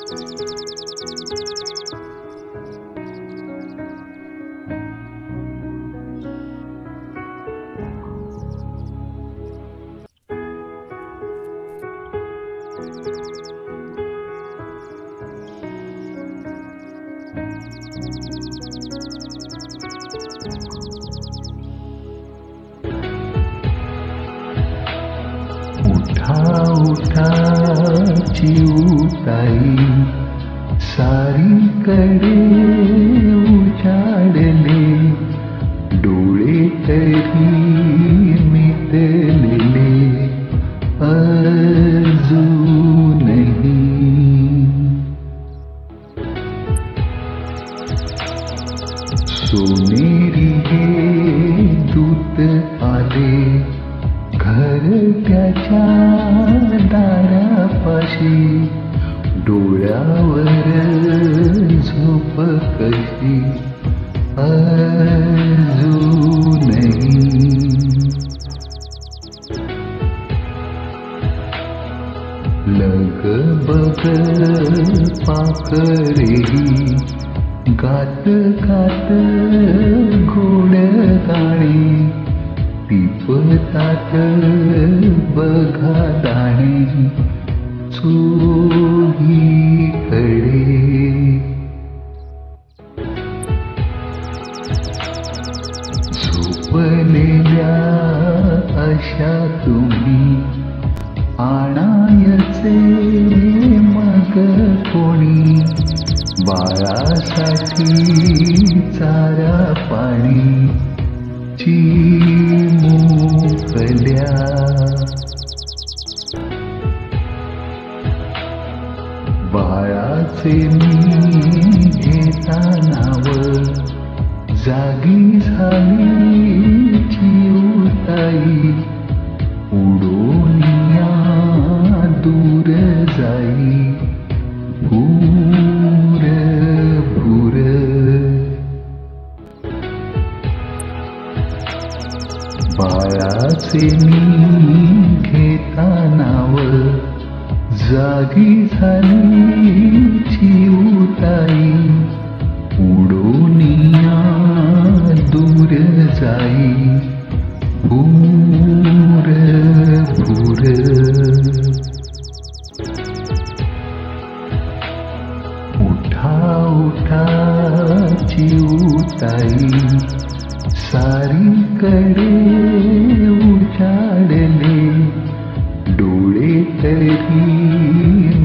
उठा उठा चिऊताई सारीकडे उजाडले, डोळे तरी मिटलेले अजूनही. सोनेरी हे दूत आले घरट्याच्या दारापाशी, डोळ्यावर झोप कशी अजूनही. लग बग पाखरेही गात गात गोड गाणी, टिपतात बघा दाणे चोहीकडे. झोपलेल्या अशा तुम्ही आणायचे मग कोणी, बाळासाठी चारा पाणी चिमुकल्या. बाळाचे मी घेता नाव, जागी झाली चिऊताई, उडून या दूर जाई भूर भूर. बाळाचे मी घेता नाव, जागी झाली चिऊताई, उडून या दूर जाई भूर भूर. उठा उठा चिऊताई सारीकडे उजाडले, डोळे तरी